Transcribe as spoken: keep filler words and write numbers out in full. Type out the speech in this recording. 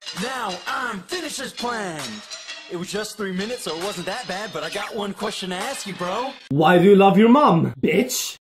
Now I'm finished as planned. It was just three minutes, so it wasn't that bad, but I got one question to ask you, bro. Why do you love your mom, bitch?